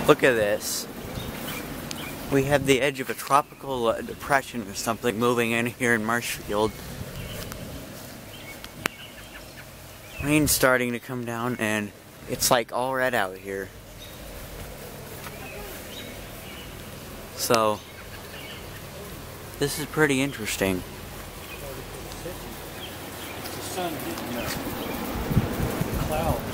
Look at this. We have the edge of a tropical depression or something moving in here in Marshfield. Rain's starting to come down and it's like all red out here. So, this is pretty interesting. It's the sun hitting the cloud.